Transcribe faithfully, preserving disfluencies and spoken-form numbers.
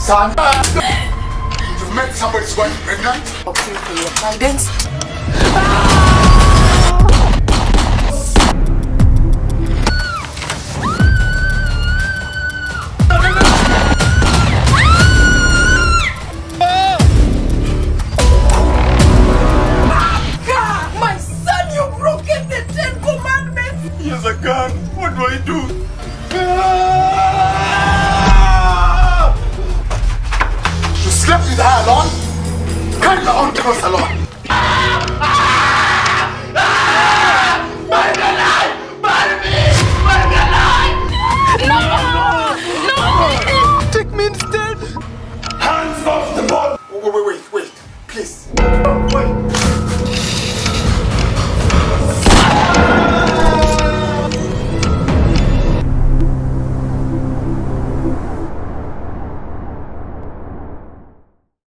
Son, you've met somebody's wife pregnant? Okay, for your guidance. My son, you've broken the Ten Commandments! He has a gun. What do I do? You slept with her alone? Carry her on close alone.